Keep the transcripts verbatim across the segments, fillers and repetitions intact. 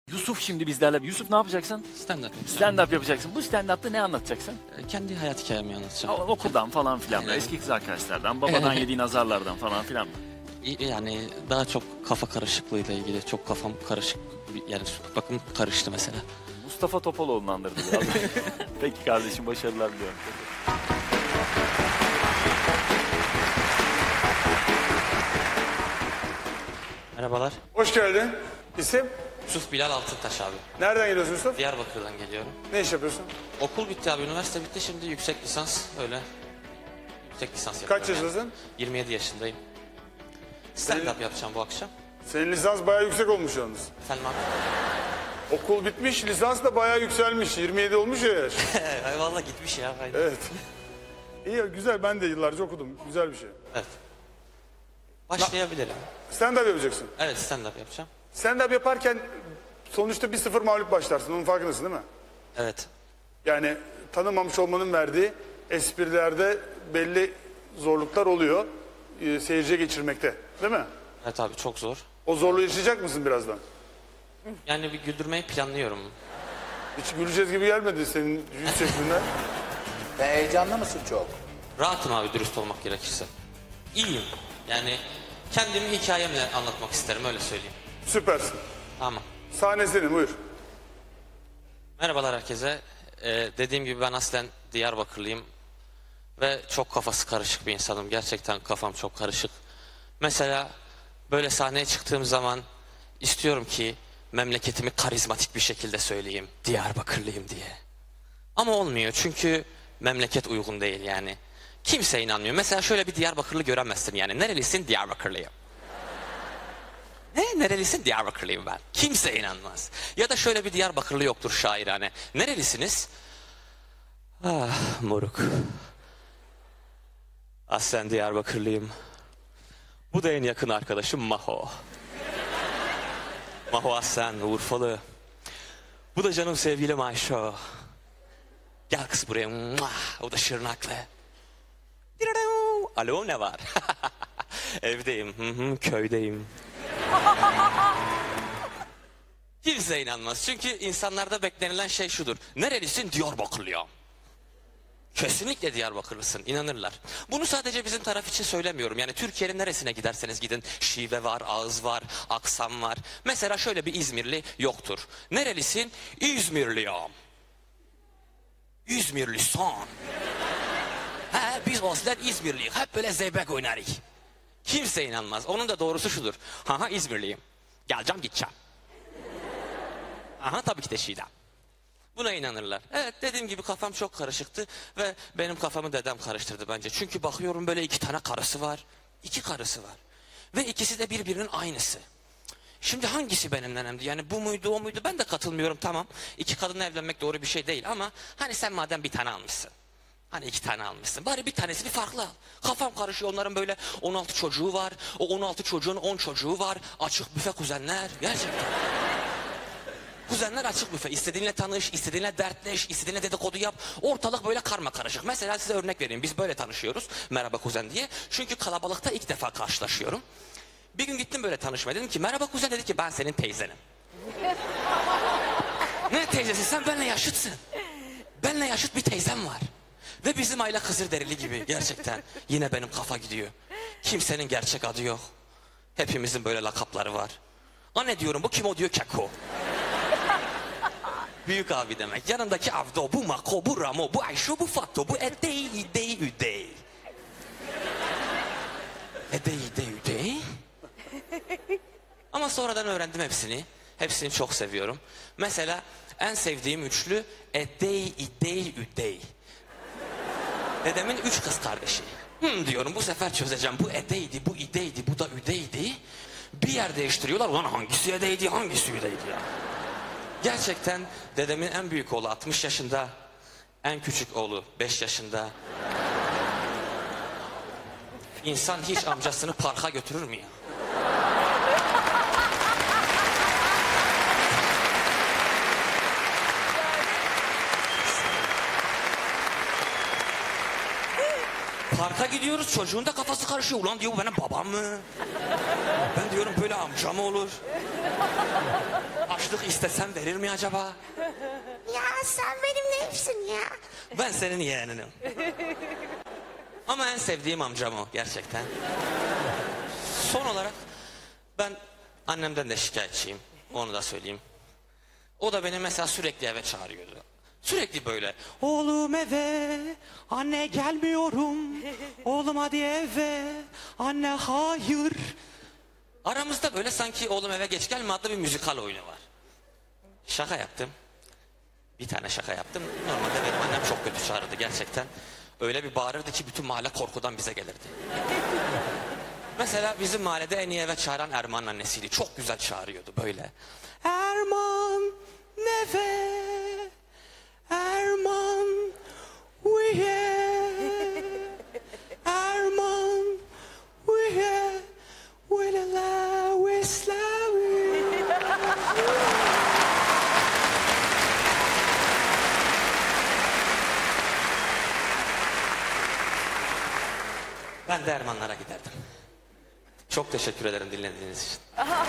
Yusuf şimdi bizlerle. Yusuf ne yapacaksın? Stand-up yapacağım. Stand-up yapacaksın. Bu stand-up'ta ne anlatacaksın? Ee, Kendi hayat hikayemi anlatacağım. O- Okuldan falan filan. Aynen. Eski kız arkadaşlardan, babadan yediğin azarlardan falan filan mı? İ- Yani daha çok kafa karışıklığıyla ilgili. Çok kafam karışık. Yani bakın karıştı mesela. Mustafa Topaloğlu'nu andırdı biraz. Peki kardeşim, başarılar diliyorum. Merhabalar. Hoş geldin. İsim? Yusuf Bilal Altıntaş abi. Nereden geliyorsun Yusuf? Diyarbakır'dan geliyorum. Ne iş yapıyorsun? Okul bitti abi. Üniversite bitti. Şimdi yüksek lisans öyle. Yüksek lisans yapıyorum. Kaç yani. yaşındasın? yirmi yedi yaşındayım. Stand-up yapacağım bu akşam. Senin lisans bayağı yüksek olmuş yalnız. Efendim abi? Okul bitmiş, lisans da bayağı yükselmiş. yirmi yedi olmuş ya yaş. Ay vallahi gitmiş ya. Aynen. Evet. İyi, güzel. Ben de yıllarca okudum. Güzel bir şey. Evet. Başlayabilirim. Stand-up yapacaksın. Evet, stand-up yapacağım. Stand-up yaparken sonuçta bir sıfır mağlup başlarsın. Onun farkındasın değil mi? Evet. Yani tanımamış olmanın verdiği esprilerde belli zorluklar oluyor. E, seyirciye geçirmekte. Değil mi? Evet abi, çok zor. O zorluğu yaşayacak mısın birazdan? Yani bir güldürmeyi planlıyorum. Hiç güleceğiz gibi gelmedi senin yüz şeklinden. Ve heyecanlı mısın çok? Rahatım abi, dürüst olmak gerekirse. İyiyim. Yani kendimi hikayemle anlatmak isterim, öyle söyleyeyim. Süpersin. Tamam. Sahne senin, buyur. Merhabalar herkese. Ee, dediğim gibi ben aslen Diyarbakırlıyım. Ve çok kafası karışık bir insanım. Gerçekten kafam çok karışık. Mesela böyle sahneye çıktığım zaman istiyorum ki memleketimi karizmatik bir şekilde söyleyeyim. Diyarbakırlıyım diye. Ama olmuyor çünkü memleket uygun değil yani. Kimse inanmıyor. Mesela şöyle bir Diyarbakırlı göremezsin yani. Nerelisin? Diyarbakırlıyım. Ne? Nerelisin? Diyarbakırlıyım ben. Kimse inanmaz. Ya da şöyle bir Diyarbakırlı yoktur şairane. Nerelisiniz? Ah moruk. Aslen Diyarbakırlıyım. Bu da en yakın arkadaşım Maho. Maho aslen Urfalı. Bu da canım sevgilim Ayşo. Gel kız buraya. Muah! O da Şırnaklı. Alo, ne var? Evdeyim. Hı hı, köydeyim. Kimse inanmaz. Çünkü insanlarda beklenilen şey şudur. Nerelisin? Diyarbakırlıyım. Kesinlikle Diyarbakırlısın. İnanırlar. Bunu sadece bizim taraf için söylemiyorum. Yani Türkiye'nin neresine giderseniz gidin. Şive var, ağız var, aksam var. Mesela şöyle bir İzmirli yoktur. Nerelisin? İzmirliyim. İzmirlisin. He, biz aslen İzmirliyiz. Hep böyle zeybek oynarız. Kimse inanmaz. Onun da doğrusu şudur. Ha ha, İzmirliyim. Geleceğim, gideceğim. Aha, tabii ki de Şii'den. Buna inanırlar. Evet, dediğim gibi kafam çok karışıktı ve benim kafamı dedem karıştırdı bence. Çünkü bakıyorum böyle iki tane karısı var. İki karısı var. Ve ikisi de birbirinin aynısı. Şimdi hangisi benim nenemdi? Yani bu muydu, o muydu? Ben de katılmıyorum, tamam. İki kadınla evlenmek doğru bir şey değil ama hani sen madem bir tane almışsın. Hani iki tane almışsın. Bari bir tanesini farklı al. Kafam karışıyor. Onların böyle on altı çocuğu var. O on altı çocuğun on çocuğu var. Açık büfe kuzenler. Gerçekten. Kuzenler açık büfe. İstediğinle tanış, istediğinle dertleş, istediğinle dedikodu yap. Ortalık böyle karma karışık. Mesela size örnek vereyim. Biz böyle tanışıyoruz. Merhaba kuzen diye. Çünkü kalabalıkta ilk defa karşılaşıyorum. Bir gün gittim böyle tanışmaya. Dedim ki merhaba kuzen, dedi ki ben senin teyzenim. Ne teyzesi? Sen benimle yaşıtsın. Benimle yaşıt bir teyzem var. Ve bizim aile Kızılderili gibi gerçekten. Yine benim kafa gidiyor. Kimsenin gerçek adı yok. Hepimizin böyle lakapları var. Anne diyorum, bu kim? O diyor Keko. Büyük abi demek. Yanındaki Avdo, bu Mako, bu Ramo, bu Ayşo, bu Fatto, bu Edey, İdey, Üdey. Edey, İdey, Üdey. Ama sonradan öğrendim hepsini. Hepsini çok seviyorum. Mesela en sevdiğim üçlü Edey, İdey, Üdey. Dedemin üç kız kardeşi. Hmm diyorum, bu sefer çözeceğim. Bu Edeydi, bu İdeydi, bu da Üdeydi. Bir yer değiştiriyorlar. Ulan hangisi Edeydi, hangisi Üdeydi ya? Gerçekten dedemin en büyük oğlu altmış yaşında. En küçük oğlu beş yaşında. İnsan hiç amcasını parka götürür mü ya? Parka gidiyoruz, çocuğun da kafası karışıyor. Ulan diyor, bu benim babam mı? Ben diyorum böyle amca mı olur? başlık istesem verir mi acaba? Ya sen benim neyimsin ya? Ben senin yeğeninim. Ama en sevdiğim amcam o gerçekten. Son olarak ben annemden de şikayetçiyim. Onu da söyleyeyim. O da beni mesela sürekli eve çağırıyordu. Sürekli böyle. Oğlum eve, anne gelmiyorum. Oğlum hadi eve, anne hayır. Aramızda böyle sanki oğlum eve geç gelme adlı bir müzikal oyunu var. Şaka yaptım. Bir tane şaka yaptım. Normalde benim annem çok kötü çağırırdı gerçekten. Öyle bir bağırırdı ki bütün mahalle korkudan bize gelirdi. Mesela bizim mahallede en iyi eve çağıran Erman'ın annesiydi. Çok güzel çağırıyordu böyle. Erman neve, Erman uye, Erman uye, uylala uislavi. Ben de Ermanlara giderdim. Çok teşekkür ederim dinlediğiniz için.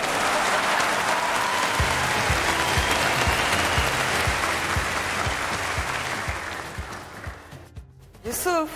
Yusuf.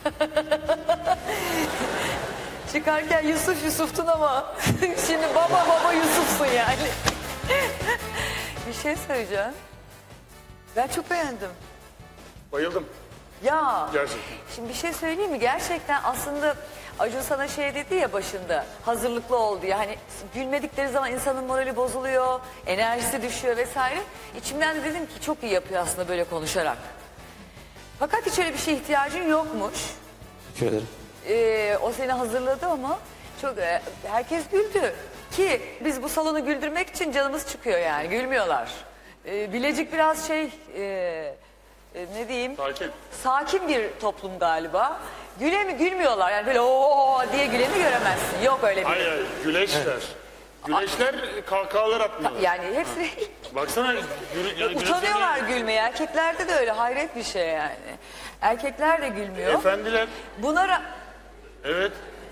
Çıkarken Yusuf Yusuf'tun ama şimdi baba baba Yusuf'sun yani. Bir şey söyleyeceğim. Ben çok beğendim. Bayıldım. Ya. Gerçekten. Şimdi bir şey söyleyeyim mi? Gerçekten aslında Acun sana şey dedi ya başında, hazırlıklı ol diye. Hani gülmedikleri zaman insanın morali bozuluyor, enerjisi düşüyor vesaire. İçimden de dedim ki çok iyi yapıyor aslında böyle konuşarak. Fakat hiç öyle bir şeye ihtiyacın yokmuş. Teşekkür ederim. Ee, o seni hazırladı ama çok e, herkes güldü. Ki biz bu salonu güldürmek için canımız çıkıyor yani, gülmüyorlar. Ee, Bilecik biraz şey... E, E, ne diyeyim? Sakin. Sakin bir toplum galiba. Güle mi gülmüyorlar yani böyle ooo diye güleni göremezsin. Yok öyle bir. Hayır hayır. Güleşler. Güleşler kahkahalar atmıyorlar. Yani hepsi Baksana. Gül, yani utanıyorlar güleşler- gülmeye. Erkeklerde de öyle hayret bir şey yani. Erkekler de gülmüyor. Efendiler. Buna ra- Evet.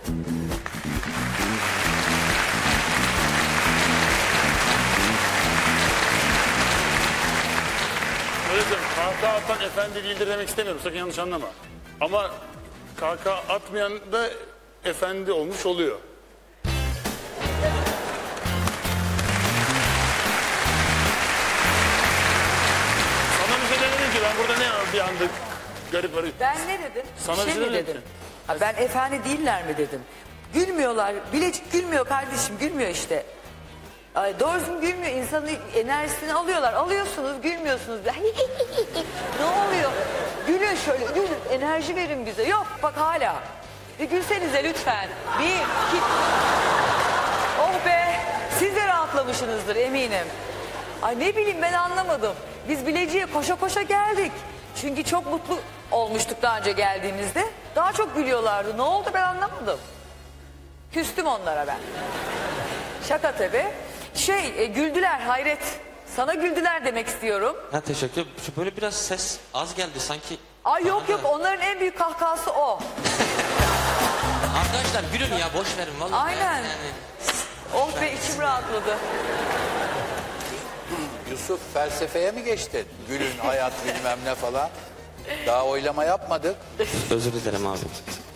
Öyle söyleyeyim. Kahkaha atan efendi değildir demek istemiyorum. Sakın yanlış anlama. Ama kahkaha atmayan da efendi olmuş oluyor. Sana bir şey demedim ki. Ben burada ne bir anda garip arayıp. ben ne dedim? Sana bir şey şey mi demedim dedim? ki. Ha, ben efendi değiller mi dedim. Gülmüyorlar. Bilecik gülmüyor kardeşim, gülmüyor işte. Ay, doğru düzgün gülmüyor. İnsanın enerjisini alıyorlar. Alıyorsunuz, gülmüyorsunuz. Ne oluyor? Gülün şöyle, gülün. Enerji verin bize. Yok bak hala. Bir gülsenize lütfen. Bir, iki. Oh be. Siz de rahatlamışsınızdır eminim. Ay ne bileyim ben anlamadım. Biz Bilecik'e koşa koşa geldik. Çünkü çok mutlu olmuştuk daha önce geldiğimizde. Daha çok gülüyorlardı. Ne oldu ben anlamadım. Küstüm onlara ben. Şaka tabii. Şey e, güldüler hayret. Sana güldüler demek istiyorum. Ha, teşekkür ederim. Şu böyle biraz ses az geldi sanki. Ay yok Bana yok da- onların en büyük kahkahası o. Arkadaşlar gülün ya boş verin vallahi. Aynen. Yani. Oh be içim rahatladı. Yusuf felsefeye mi geçtin? Gülün, hayat bilmem ne falan. Daha oylama yapmadık. Özür dilerim abi.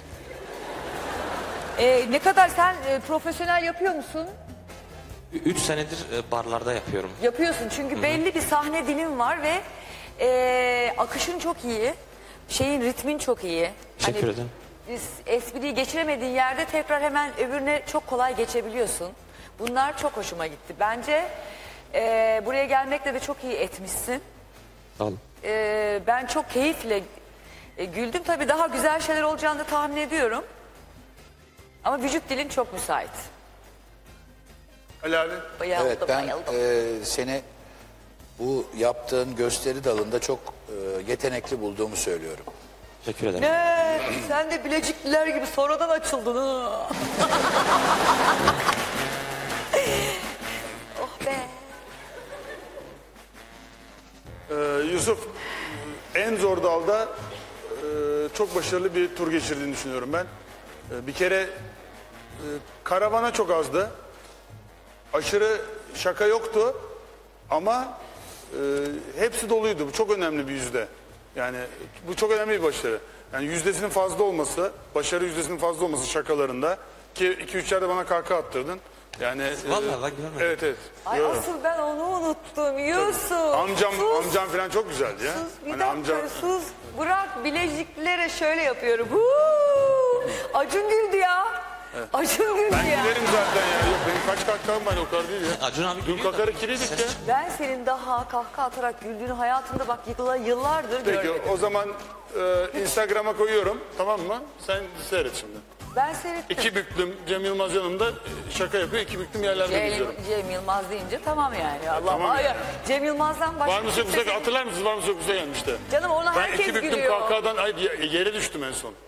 Ee, ne kadar sen e, profesyonel yapıyor musun? Üç senedir e, barlarda yapıyorum. Yapıyorsun çünkü belli bir sahne dilin var ve e, akışın çok iyi. Şeyin ritmin çok iyi. Teşekkür ederim. Biz espriyi geçiremediğin yerde tekrar hemen öbürüne çok kolay geçebiliyorsun. Bunlar çok hoşuma gitti. Bence e, buraya gelmekle de çok iyi etmişsin. Sağ olun. E, ben çok keyifle e, güldüm. Tabii daha güzel şeyler olacağını da tahmin ediyorum. Ama vücut dilin çok müsait. Ali abi. Bayıldım, Evet ben bayıldım. e, seni bu yaptığın gösteri dalında çok e, yetenekli bulduğumu söylüyorum. Teşekkür ederim. Ne? Sen de Bilecikliler gibi sonradan açıldın ha. Oh be. Ee, Yusuf en zor dalda e, çok başarılı bir tur geçirdiğini düşünüyorum ben. E, bir kere e, karavana çok azdı. Aşırı şaka yoktu. Ama e, hepsi doluydu. Bu çok önemli bir yüzde. Yani bu çok önemli bir başarı. Yani yüzdesinin fazla olması, başarı yüzdesinin fazla olması şakalarında ki iki üç yerde bana kahkaha attırdın. Yani e, Vallahi bak görmedim. evet evet. Ay Görüyorum. asıl ben onu unuttum Yusuf. Amcam Sus, amcam falan çok güzeldi ya. sus bir Hani dakika amcam sus. Bırak bileziklere şöyle yapıyorum. Huu! Acun güldü ya. Acun güldü ben ya. gülerim zaten ya. Yok benim kaç kahkaham var o kadar değil ya. Acun abi Dün gülüyor da. kakara kiriydik ya. Ben senin daha kahkaha atarak güldüğünü hayatımda bak yılla- yıllardır Peki görmedim. o zaman e, Instagram'a koyuyorum, tamam mı? Sen seyret şimdi. Ben seyrettim. İki büklüm Cem Yılmaz yanımda şaka yapıyor. İki büklüm yerlerde Cem, geziyorum. Cem Yılmaz deyince tamam yani. Allah tamam Allah. yani. Cem Yılmaz'dan başka Var mı kimse Söküz'de seni- hatırlar mısınız? Var mı Söküz'de gelmişti. Canım ona Ben herkes iki büklüm gülüyor. kahkahadan ay, yere düştüm en son.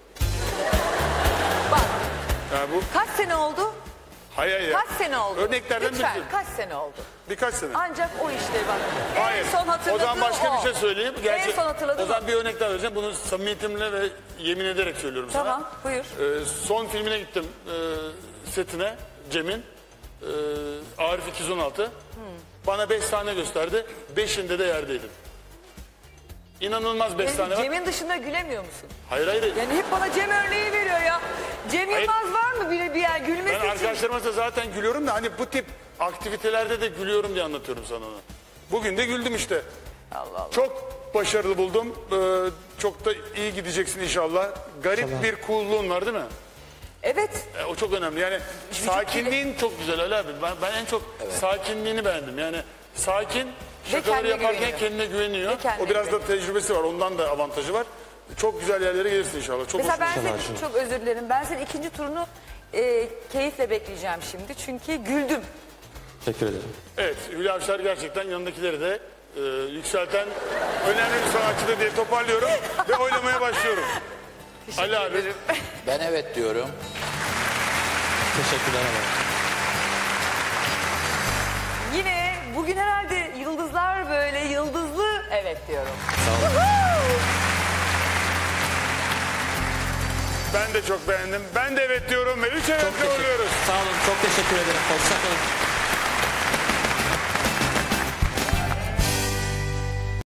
Bak Yani bu kaç sene oldu? hayır hayır. Kaç sene oldu? Örneklerden Lütfen birisi. kaç sene oldu? Birkaç sene. Ancak o işte bak. Hayır. En son hatırladığım O zaman başka o. bir şey söyleyeyim. Gerçi, En son hatırladığım o zaman bir örnek daha vereceğim. Bunu samimiyetimle ve yemin ederek söylüyorum Tamam sana. buyur. Ee, son filmine gittim e, setine Cem'in e, Arif iki yüz on altı. Hmm. Bana beş sahne gösterdi. Beşinde de yerdeydim. İnanılmaz beş sahne var. Cem'in dışında gülemiyor musun? Hayır hayır. Yani hep bana Cem örneği veriyor ya. Cem Hayır. Yılmaz var mı bir, bir yer gülmesi Ben için? arkadaşlarıma da zaten gülüyorum da hani bu tip aktivitelerde de gülüyorum diye anlatıyorum sana onu. Bugün de güldüm işte. Allah Allah. Çok başarılı buldum. Ee, çok da iyi gideceksin inşallah. Garip bir coolluğun var değil mi? Evet. E, o çok önemli. Yani sakinliğin çok güzel Ali abi. Ben, ben en çok sakinliğini beğendim. Yani sakin, şakaları kendine yaparken güveniyor. kendine güveniyor. Ve kendine O biraz da güveniyor. tecrübesi var. Ondan da avantajı var. Çok güzel yerlere gelirsin inşallah. Çok Mesela ben hoşuma senin çok özür dilerim. Ben senin ikinci turunu e, keyifle bekleyeceğim şimdi. Çünkü güldüm. Teşekkür ederim. Evet, Hülya Avşar gerçekten yanındakileri de e, yükselten önemli bir sanatçıdır diye toparlıyorum ve oylamaya başlıyorum. Ali abi, Ben evet diyorum. Teşekkürler abi. Yine bugün herhalde yıldızlar böyle yıldızlı evet diyorum. Sağ olun. ben de çok beğendim. Ben de evet diyorum ve üç evet Çok teşekkür, oluyoruz. sağ olun. Çok teşekkür ederim. Hoşça kalın.